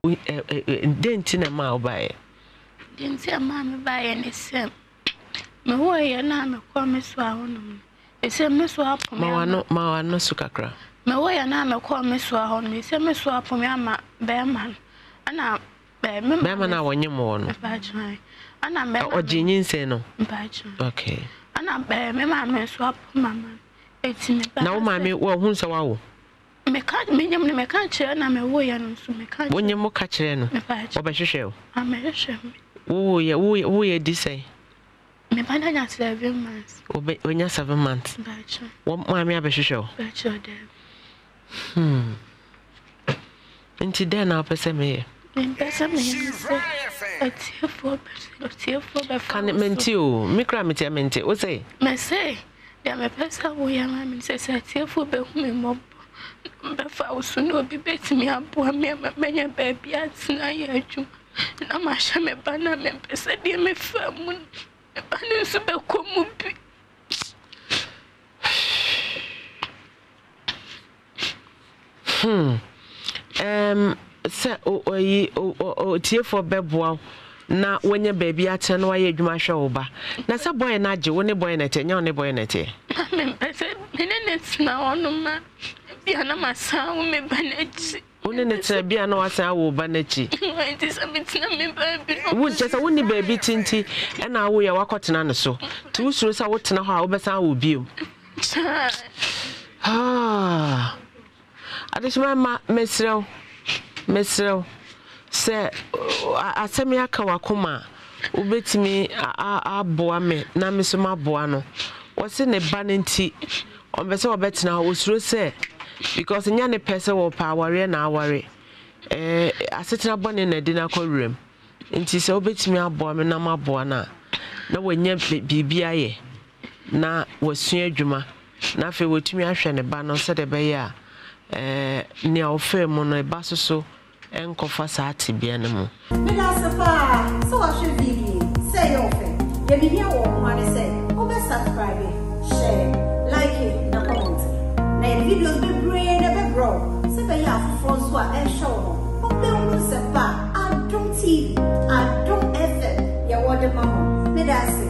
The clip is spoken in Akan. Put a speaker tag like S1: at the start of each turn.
S1: didn't in a mile by it.
S2: Didn't see a mammy by any sim. My way and I'm a promise on. It's a miss swap. Ma no sukakra. My way and I'm a call Miss Swahon, Miss Emma Swap for me, Bearman. And I'm Bearman, I want you more. And I'm or Genius say no. Okay. And I'm Bearman swap, Mamma. It's me. Now, mammy, well, who's a wow? Me can't chair and I'm a way and so me can't. When you more catch in, or by show. I'm a shame. Oh, yeah, we did say. Me banana 7 months. When you're 7 months. What mammy I show? Into then I'll pass me. Can it mean to me? Cramity, I meant it. What's it? May say, there may pass away. I mean, says I tear for me mob. But I will soon be betting me up. Poor me, many baby at night. No, my shame, banner, members, I dear me firm. A banner super common. Say, tear for bebwa. Na when your baby at and why you my shoulder. That's a boy and I do only boy in it, and you're boy in it. It's now on the man. Piano, my son, me banet. Only it's a piano as I will banetti. It is a bit would just only baby tinty, and I will walk out and so. 2 shoes I would know how best I will be. Ah. I just remember Mesro say I send me a kawakuma ubet me a boame na misuma boano was in a banning tea on better bet now was true say because in any person will power and I worry I sit up in a dinner room and she so bet me a boame na ma boana no when you be na was soon juma na fe with me a shan a ban on said a bear near fair mono basso so and confessati bianamo. So I should be say often. You be here what I say. Over subscribe, share, like it, no comment. Now the videos be brain never grow. So be here for François and show. Obra Adom TV, Adom FM. You want the mama.